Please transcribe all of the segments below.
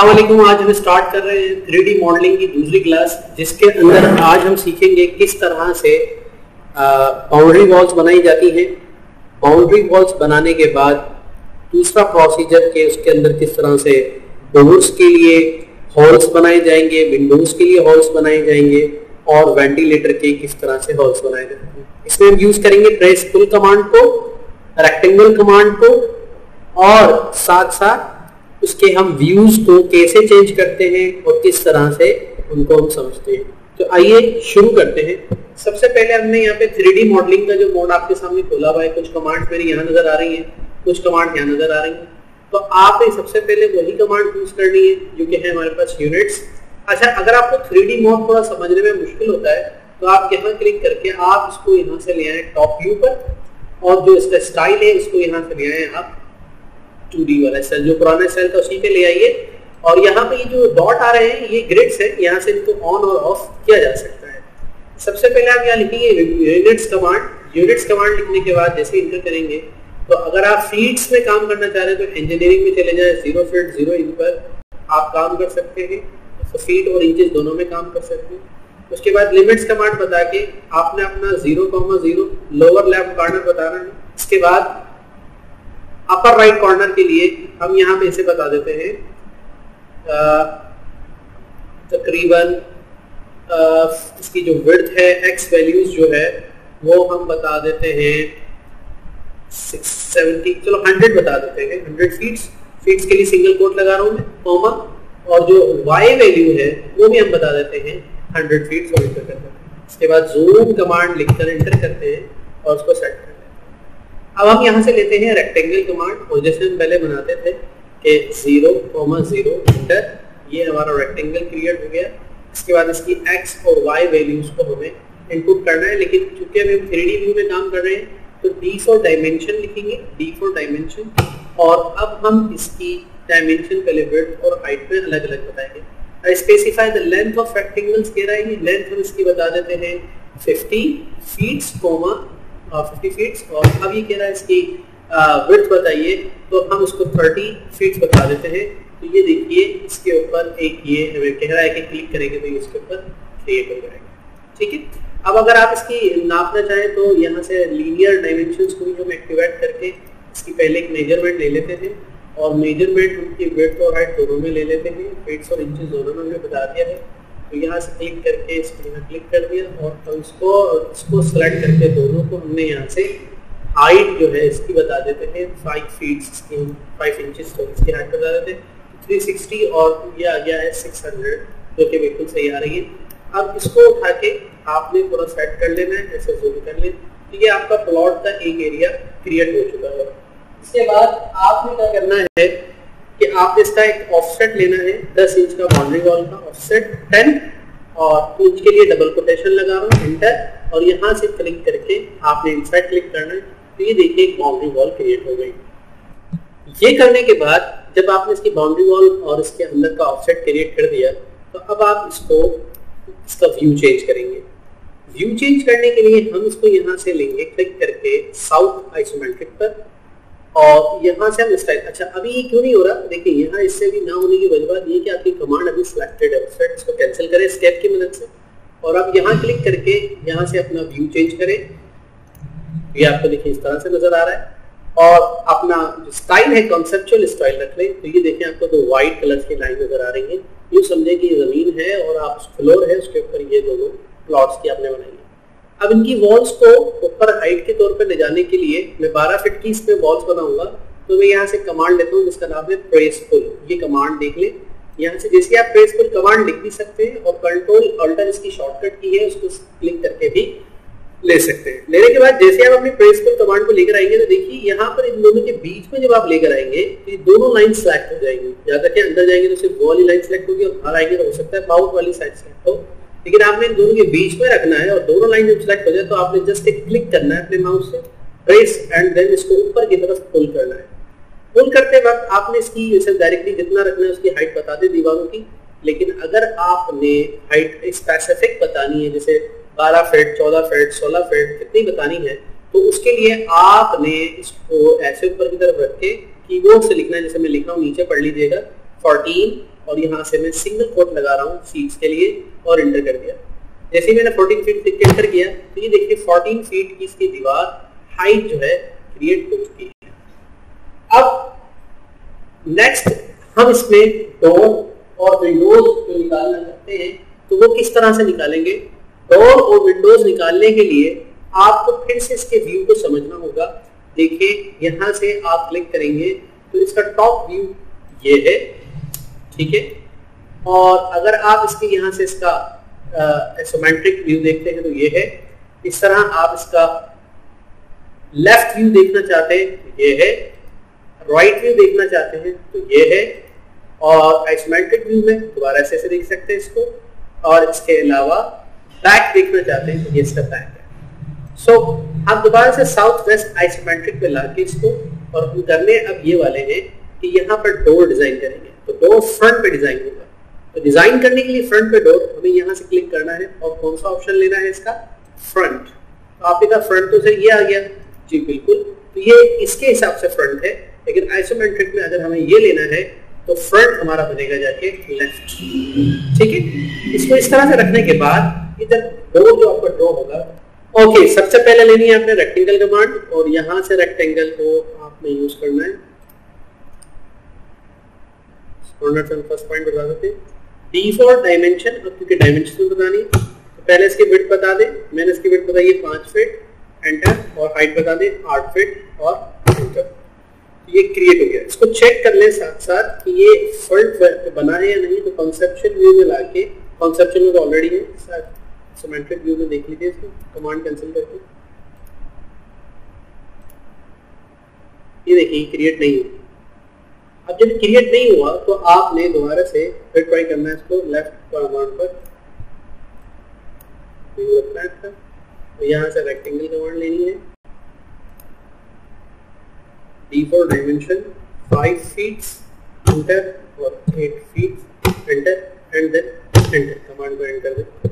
अस्सलाम वालेकुम। आज हम स्टार्ट कर रहे हैं 3D मॉडलिंग की दूसरी क्लास, जिसके अंदर आज हम सीखेंगे किस तरह से बाउंड्री वॉल्स बनाई जाती हैं। बाउंड्री वॉल्स बनाने के बाद दूसरा प्रोसीजर के उसके अंदर किस तरह से डोर्स के लिए हॉल्स बनाए जाएंगे, विंडोज के लिए हॉल्स बनाए जाएंगे और वेंटिलेटर के किस तरह से हॉल्स बनाए जाएंगे। इसमें हम यूज करेंगे प्रेस पुल कमांड को, रेक्टेंगल कमांड को और साथ साथ उसके हम व्यूज को कैसे चेंज करते हैं और किस तरह से उनको हम समझते हैं। तो आइए शुरू करते हैं। सबसे पहले हमने यहाँ पे 3D मॉडलिंग का जो मोड आपके सामने खोला हुआ है, कुछ कमांड्स मेरी यहाँ नजर आ रही हैं, कुछ कमांड यहाँ नजर आ रही हैं। तो आपने सबसे पहले वही कमांड यूज करनी है जो कि है हमारे पास यूनिट्स। अच्छा, अगर आपको 3D मोड थोड़ा समझने में मुश्किल होता है तो आप यहाँ क्लिक करके आप इसको यहाँ से ले आए टॉप व्यू पर, और जो इसका स्टाइल है उसको यहाँ से ले आए आप 2D वाला सेल, जो पुराना सेल था उसी पे ले आइए। और यहाँ पे ये जो डॉट आ रहे हैं ये ग्रिड्स है, यहाँ से इनको ऑन और ऑफ किया जा सकता है। सबसे पहले आप यहाँ लिखेंगे यूनिट्स कमांड। यूनिट्स कमांड लिखने के बाद जैसे इंटर करेंगे तो अगर आप फीट्स में काम करना चाह रहे हैं तो इंजीनियरिंग में चले जाए, 0 फीट 0 इंच पर आप काम कर सकते हैं। तो फीट और इंचेस दोनों में काम कर सकते हैं। उसके बाद लिमिट्स कमांड बता के आपने अपना 0,0 लोअर लेफ्ट कॉर्नर बताना है। इसके बाद अपर राइट कॉर्नर के लिए हम यहाँ पे इसे बता देते हैं तकरीबन इसकी जो विड्थ है, एक्स वैल्यूज जो है वो हम बता देते हैं 670, चलो 100 बता देते हैं, 100 फीट्स। फीट्स के लिए सिंगल कोट लगा रहा हूँ मैं, कॉमा, और जो वाई वैल्यू है वो भी हम बता देते हैं 100 फीट्स और इंटर करते हैं। इसके बाद जूम कमांड लिखकर इंटर करते हैं और उसको सेट करते हैं। अब हम यहाँ से लेते हैं रेक्टेंगल कमांड, और जैसे हम पहले बनाते थे कि 0,0 इंटर, ये हमारा रेक्टेंगल क्रिएट हो गया। इसके बाद इसकी एक्स और वाई वैल्यूज को हमें इनपुट करना है, लेकिन चूंकि हम 3D व्यू में काम कर रहे हैं तो D फॉर डायमेंशन लिखेंगे, D फॉर डायमेंशन। और अब हम इसकी डायमेंशन पहले विड्थ और हाइट पे अलग अलग बताएंगे। Specify the length of rectangles कह रहा है, लेंथ हम इसकी बता देते हैं 50 फीट्स, 50 फीट्स। और अब ये कह रहा है इसकी विड्थ बताइए, तो हम उसको 30 फीट्स बता देते हैं। तो ये देखिए इसके ऊपर एक ये हमें कह रहा है कि क्लिक करेंगे तो इसके ऊपर क्रिएट हो जाएगा। ठीक है। अब अगर आप इसकी नापना चाहें तो यहाँ से लीनियर डायमेंशंस को भी हम एक्टिवेट करके इसकी पहले एक मेजरमेंट ले लेते हैं, और मेजरमेंट उनकी विड्थ और हाइट दोनों में ले लेते हैं, फीट्स और इंचेस दोनों में हमने बता दिया है। तो यहाँ से क्लिक करके इसको यहाँ क्लिक कर दिया, और तो इसको सेलेक्ट करके दोनों को हमने यहाँ से हाइट जो है इसकी बता देते हैं 5 फीट्स, इसकी 5 इंचेस, तो इसकी हाइट बता देते हैं 360, और ये आ गया है 600, जो कि बिल्कुल सही आ रही है। अब इसको उठा के आपने थोड़ा सेट कर लेना है, ऐसे जूम कर ले, तो ये आपका प्लॉट का एक एरिया क्रिएट हो चुका है। इसके बाद आपने क्या करना है कि आपने इसका एक ऑफसेट लेना है, 10 इंच का बाउंड्री वॉल का ऑफसेट 10, और इंच के लिए डबल कोटेशन लगा रहा हूँ, इंटर, और यहाँ से क्लिक करके आपने इनसाइड क्लिक करना है। तो ये देखिए एक बाउंड्री वॉल क्रिएट हो गई। ये करने के बाद जब आपने इसकी बाउंड्री वॉल और इसके अंदर का ऑफसेट क्रिएट कर दिया, तो अब आप इसका व्यू चेंज करेंगे। व्यू चेंज करने के लिए हम इसको यहाँ से लेंगे, क्लिक करके साउथ आइसोमेट्रिक पर, और यहाँ से हम स्टाइल। अच्छा, अभी ये क्यों नहीं हो रहा, देखिए यहाँ इससे भी ना होने की वजह ये कि आपकी कमांड अभी सिलेक्टेड है, इसको कैंसिल करें स्टेप की मदद से, और अब यहाँ क्लिक करके यहाँ से अपना व्यू चेंज करें। ये आपको देखिए इस तरह से नजर आ रहा है, और अपना जो स्टाइल है कॉन्सेप्चुअल स्टाइल रख लें। तो ये देखें आपको तो व्हाइट कलर की लाइन नजर आ रही है, यूँ समझे कि ये जमीन है और आप फ्लोर है, उसके ऊपर ये दोनों प्लॉट्स की आपने बनाई है। अब इनकी वॉल्स को ऊपर हाइट के तौर पर ले जाने के लिए मैं 12 फीट की इसमें वॉल्स बनाऊंगा। तो मैं यहाँ से कमांड लेता हूँ जिसका नाम है प्रेस पुल। ये कमांड देख लें, यहाँ से जैसे आप प्रेस पुल कमांड लिख भी सकते हैं, और कंट्रोल अल्टर इसकी शॉर्टकट की है, उसको क्लिक करके भी ले सकते हैं। लेने के बाद जैसे आप अपनी प्रेस पुल कमांड को लेकर आएंगे तो देखिए यहाँ पर इन दोनों के बीच में जब आप लेकर आएंगे तो ये दोनों लाइन सिलेक्ट हो जाएंगी। ज्यादा के अंदर जाएंगे तो सिर्फ वो वाली लाइन सिलेक्ट होगी, और बाहर आएंगे तो हो सकता है बाउट वाली साइड सिलेक्ट हो, लेकिन आपने इन दोनों के बीच में रखना है। और दोनों लाइन जब सिलेक्ट हो जाए तो आपने जस्ट एक क्लिक करना है अपने माउस से, प्रेस, एंड देन इसको ऊपर की तरफ पुल करना है। पुल करते वक्त आपने इसकी जैसे डायरेक्टली जितना रखना है उसकी हाइट बता दे दीवारों की, लेकिन अगर आपने हाइट स्पेसिफिक बतानी है, जैसे 12 फीट, 14 फीट, 16 फीट कितनी बतानी है, तो उसके लिए आपने इसको ऐसे ऊपर की तरफ रख के कीबोर्ड से लिखना है। जैसे मैं लिख रहा हूँ, नीचे पढ़ लीजिएगा 14 और यहाँ से मैं सिंगल कोट लगा रहा हूँ फीट्स के लिए और एंटर कर दिया। जैसे ही मैंने 14 फीट लिख के एंटर किया तो ये देखिए 14 फीट की इसकी दीवार हाइट जो है क्रिएट हो चुकी है। अब नेक्स्ट हम इसमें डोर और विंडोज जो निकालना चाहते हैं तो वो किस तरह से निकालेंगे। डोर और विंडोज निकालने के लिए आपको फिर से इसके व्यू को समझना होगा। देखिए यहाँ से आप क्लिक करेंगे तो इसका टॉप व्यू ये है, ठीक है। और अगर आप इसके यहाँ से इसका आइसोमेट्रिक व्यू देखते हैं तो ये है। इस तरह आप इसका लेफ्ट व्यू देखना चाहते हैं तो ये है, राइट व्यू देखना चाहते हैं तो ये है, और आइसोमेट्रिक व्यू में दोबारा ऐसे देख सकते हैं इसको। और इसके अलावा बैक देखना चाहते हैं तो ये इसका बैक है। सो हम दोबारा से साउथ वेस्ट आइसोमेट्रिक पे लाके इसको, और हम करने अब ये वाले हैं कि यहाँ पर डोर डिजाइन करेंगे। तो डोर फ्रंट पे डिजाइन होगा, तो डिजाइन करने के लिए फ्रंट पे डोर हमें यहाँ से क्लिक करना है और कौन सा ऑप्शन लेना है इसका, फ्रंट। तो आपने कहा फ्रंट तो से ये आ गया, जी बिल्कुल, तो ये इसके हिसाब से फ्रंट है। लेकिन आइसोमेट्रिक में अगर हमें ये लेना है तो फ्रंट हमारा बनेगा जाके लेफ्ट, ठीक है। इसको इस तरह से रखने के बाद इधर डोर जो आपका ड्रॉ होगा, ओके, सबसे पहले लेनी है आपने रेक्टेंगल कमांड, और यहाँ से रेक्टेंगल को आपने यूज करना है। फर्स्ट पॉइंट बता देते हैं डिफॉल्ट डायमेंशन। अब क्योंकि डायमेंशन बतानी है तो पहले इसकी विड्थ बता दें। मैंने इसकी विड्थ बताई है 5 फीट, एंटर, और हाइट बता दें 8 फीट और एंटर। तो ये क्रिएट हो गया। इसको चेक कर ले साथ साथ कि ये फ्रंट पे बना है या नहीं। तो कॉन्सेप्चुअल व्यू में लाके, कॉन्सेप्चुअल में तो ऑलरेडी है, सिमेट्रिक व्यू में देख लीजिए इसको, कमांड कैंसिल करके। ये देखिए क्रिएट नहीं हुआ। अब जब क्रिएट नहीं हुआ तो आपने दोबारा से फिर ट्राई करना है इसको लेफ्ट कमांड पर, तो यहाँ से रेक्टेंगल कमांड लेनी है। डिफॉल्ट डायमेंशन 5 फीट, एंटर, और 8 feet, enter, and then enter. Command को एंटर दें।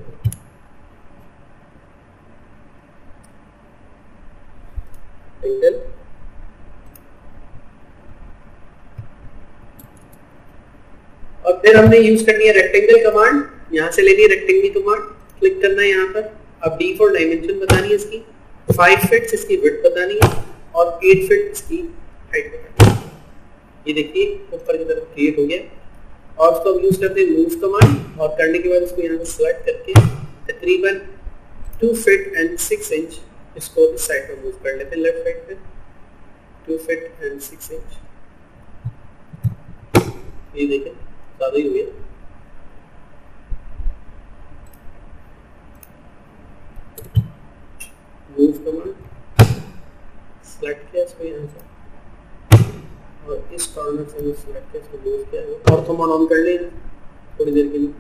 एंगल, और फिर हमने यूज करनी है रेक्टेंगल कमांड। यहाँ से लेनी है रेक्टेंगल कमांड, क्लिक करना है यहाँ पर। अब डिफॉल्ट डायमेंशन बतानी है इसकी, 5 फीट इसकी विड्थ बतानी है, और 8 फीट इसकी हाइट बतानी है। ये देखिए ऊपर की तरफ क्रिएट हो गया। और उसको यूज करते हैं मूव कमांड, और करने के बाद इसको यहाँ से सिलेक्ट करके तकरीबन 2 फीट एंड 6 इंच इसको इस साइड पर मूव कर लेते हैं, लेफ्ट साइड पे 2 फीट एंड 6 इंच। ये देखें ज्यादा ही हो गया। मूव कमांड सिलेक्ट किया इसको यहाँ से, और इस कॉर्नर से भी सिलेक्ट किया इसको मूव किया। ऑर्थोमोन ऑन कर लें थोड़ी देर के लिए,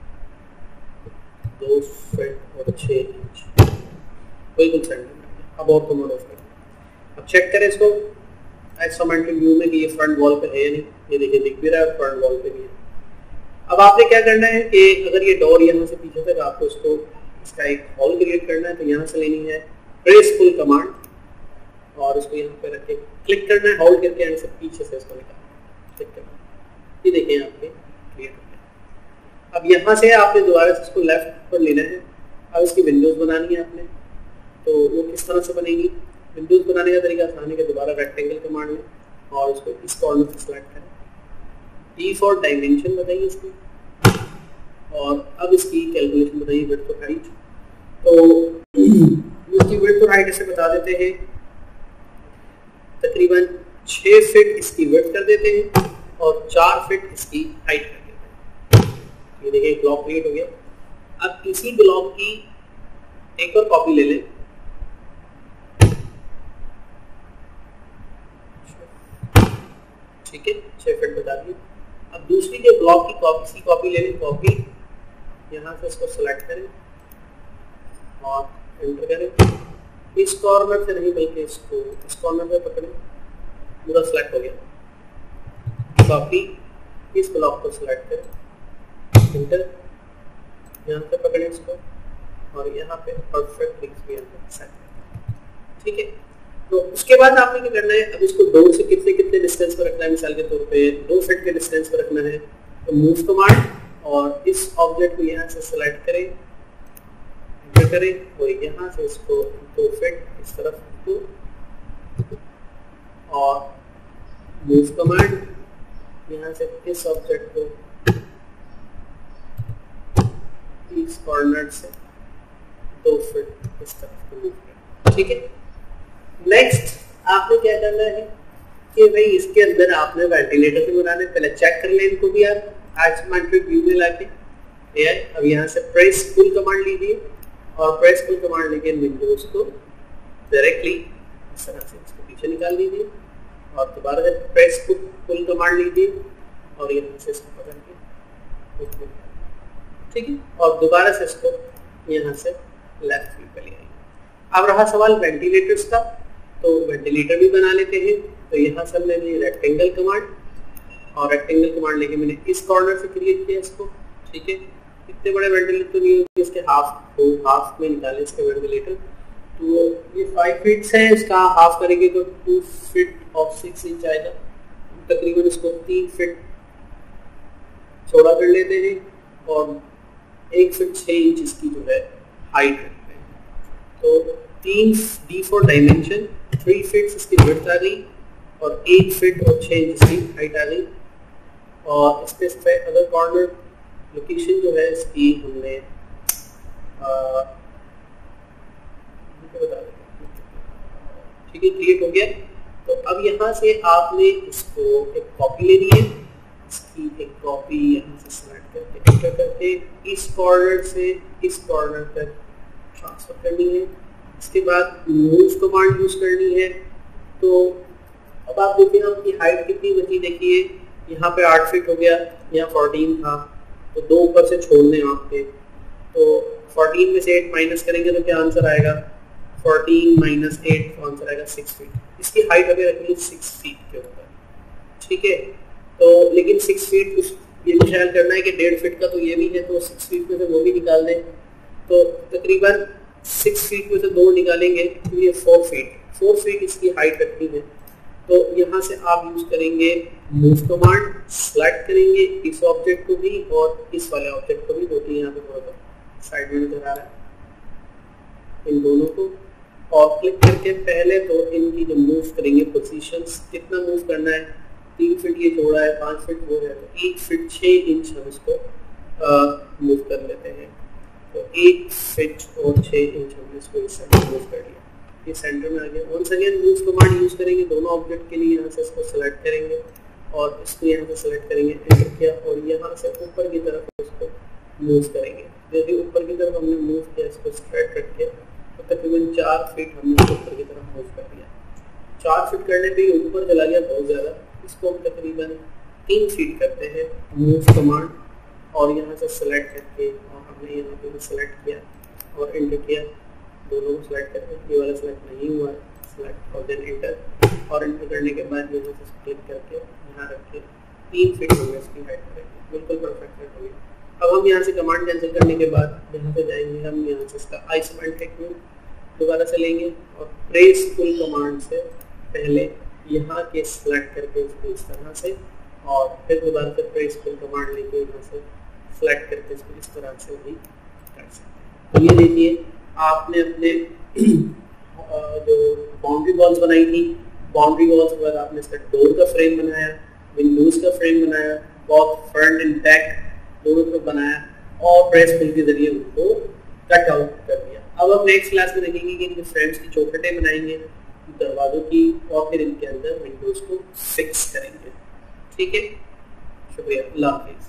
2 फीट और 6 इंच बिल्कुल सेंटर। अब ऑर्थोमोन ऑफ कर। अब चेक करें इसको आइसोमेट्रिक व्यू में कि ये फ्रंट वॉल पे है या नहीं। ये देखिए दिख भी रहा है, फ्रंट वॉल पे भी है। अब आपने क्या करना है कि अगर ये डोर यहाँ से पीछे तक आपको इसको इसका एक हॉल क्रिएट करना है तो यहाँ से लेनी है प्रेस फुल कमांड, और इसको यहाँ पे रख के क्लिक करना है, होल्ड करके यहाँ से पीछे से इसको निकालना, क्लिक करना। ये देखिए यहाँ पे क्रिएट हो गया। अब यहाँ से आपने दोबारा से इसको लेफ्ट पर लेना है। अब इसकी विंडोज बनानी है आपने, तो वो किस तरह से बनेगी। विंडोज बनाने का तरीका आसान है कि दोबारा रेक्टेंगल कमांड में, और उसको इस कॉर्नर से सिलेक्ट करें। डिफॉल्ट डायमेंशन बताइए इसकी, और अब इसकी कैलकुलेशन बताइए विड्थ और हाइट। तो इसकी विड्थ और हाइट ऐसे बता देते हैं, तकरीबन 6 फीट इसकी विड्थ कर देते हैं और 4 फीट इसकी हाइट कर देते हैं। ये देखिए ब्लॉक क्रिएट हो गया। अब इसी ब्लॉक की एक और कॉपी ले लें, ठीक है, 6 फीट बता दिए। अब दूसरी जो ब्लॉक की कॉपी ले लें, कॉपी यहाँ से इसको सिलेक्ट करें और एंटर करें। इस कॉर्नर से नहीं बल्कि इसको इस कॉर्नर पे पकड़ें, पूरा सिलेक्ट हो गया। कॉपी, इस ब्लॉक को सिलेक्ट करें, एंटर, यहाँ पे पकड़ें इसको, और यहाँ पे परफेक्ट लिंक्स भी सेट, ठीक है। तो उसके बाद आपने क्या करना है, अब इसको डोर से कितने डिस्टेंस पर रखना है। मिसाल के तौर पे 2 फीट के डिस्टेंस पर रखना है, तो मूव कमांड और इस ऑब्जेक्ट को यहाँ से सेलेक्ट करें, एंटर करें और यहाँ से इसको दो फिट इस तरफ को, और मूव कमांड यहाँ से इस ऑब्जेक्ट को इस कॉर्नर से 2 फीट इस तरफ को मूव करें। ठीक है, नेक्स्ट आपने क्या करना है कि भाई इसके अंदर आपने वेंटिलेटर से बनाने, पहले चेक कर लें इनको भी आप आइसोमेट्रिक व्यू में लाके। अब यहाँ से प्रेस पुल कमांड लीजिए और प्रेस पुल कमांड लेके विंडोज को डायरेक्टली इस तरह से इसको पीछे निकाल लीजिए और दोबारा से प्रेस पुल कमांड लीजिए और यहाँ से इसको पकड़ के, ठीक है, और दोबारा से इसको यहाँ से लेफ्ट व्यू पे ले आइए। अब रहा सवाल वेंटिलेटर्स का, तो वेंटिलेटर भी बना लेते हैं। तो यहाँ से हमने ली रेक्टेंगल कमांड और रेक्टेंगल कमांड लेके मैंने इस कॉर्नर से क्रिएट किया इसको। ठीक है, इतने बड़े वेंटिलेटर तो नहीं होंगे, इसके हाफ में निकाले इसके वेंटिलेटर। तो ये 5 फीट है, इसका हाफ करेंगे तो 2 फीट और 6 इंच आएगा। तकरीबन इसको 3 फीट चौड़ा कर लेते हैं और 1 फीट 6 इंच इसकी जो है हाइट रखते हैं। तो 3 D4 डायमेंशन, 3 फीट इसकी विड्थ आ गई और 1 फीट और 6 इंच इसकी हाइट आ गई। और इसके अदर कॉर्नर लोकेशन जो है इसकी हमने बता दें। ठीक है, क्रिएट हो गया। तो अब यहाँ से आपने इसको एक कॉपी लेनी है, इसकी एक कॉपी यहाँ से सेलेक्ट करके एंटर करके इस कॉर्नर से इस कॉर्नर तक ट्रांसफर करनी है। इसके बाद मूव कमांड यूज करनी है। तो अब आप देखिए आपकी हाइट कितनी बची, देखिए यहाँ पे 8 फीट हो गया, यहाँ 14 था, तो 2 ऊपर से छोड़ने आपके। तो 14 में से 8 माइनस करेंगे तो क्या आंसर आएगा, 14 माइनस 8 तो आंसर आएगा 6 फीट। इसकी हाइट अभी रखनी है 6 फीट के ऊपर। ठीक है, तो लेकिन 6 फीट ये भी ख्याल करना है कि 1.5 फीट का तो ये भी है, तो 6 फीट में से वो भी निकाल दें। तो तकरीबन 6 फीट में से 2 निकालेंगे तो ये 4 फीट इसकी हाइट रखनी है। तो यहाँ से आप यूज करेंगे मूव कमांड, सेलेक्ट करेंगे इस ऑब्जेक्ट को भी और इस वाले ऑब्जेक्ट को भी, जो कि यहाँ पे थोड़ा सा साइड में नजर आ रहा है, इन दोनों को, और क्लिक करके पहले तो इनकी जो मूव करेंगे पोजीशंस, कितना मूव करना है, 3 फीट ये चौड़ा है, 5 फीट वो है, तो 1 फीट 6 इंच हम इसको मूव कर लेते हैं। तो 1 फीट और 6 इंच हमने इसको इस साइड मूव कर लिया, ये सेंटर में आ गया। Once again move command use करेंगे दोनों ऑब्जेक्ट के लिए। यहाँ से इसको सेलेक्ट करेंगे और इसको यहाँ से सेलेक्ट करेंगे, एंटर किया और यहाँ से ऊपर की तरफ इसको मूव करेंगे। जैसे ऊपर की तरफ हमने मूव किया, इसको स्ट्रेट रख के तो तकरीबन 4 फीट हमने ऊपर की तरफ मूव कर दिया। 4 फीट करने पे ऊपर चला गया बहुत ज़्यादा, इसको हम तकरीबन 3 फीट करते हैं मूव कमांड और यहाँ से सेलेक्ट करके, और हमने यहाँ पे सेलेक्ट किया और एंटर किया, दोनों को सेलेक्ट करके, ये वाला सेलेक्ट नहीं हुआ है, सेलेक्ट और देन एंटर, और एंटर करने के बाद यहाँ से क्लिक करके यहाँ रख के 3 फीट हो गया इसकी हाइट करेंगे, बिल्कुल परफेक्ट हाइट हो गई। अब हम यहाँ से कमांड कैंसिल करने के बाद यहाँ पे जाएंगे, हम यहाँ से इसका आइसोमेट्रिक व्यू दोबारा से लेंगे और प्रेस पुल कमांड से पहले यहाँ के सेलेक्ट करके इसको इस तरह से, और फिर दोबारा से प्रेस पुल कमांड लेके यहाँ से सेलेक्ट करके इसको इस तरह से भी कर सकते हैं। तो ये देखिए आपने अपने जो बाउंड्री वॉल्स बनाई थी, बाउंड्री वॉल्स के बाद आपने इसका डोर का फ्रेम बनाया, विंडोज का फ्रेम बनाया, बहुत फ्रंट एंड बैक दोनों तरफ बनाया और प्रेस पुल के जरिए उनको कट आउट कर दिया। अब हम नेक्स्ट क्लास में देखेंगे कि इनके फ्रेम्स की चौखटें बनाएंगे, दरवाजों की, और फिर इनके अंदर विंडोज को फिक्स करेंगे। ठीक है, शुक्रिया, अल्लाह हाफिज़।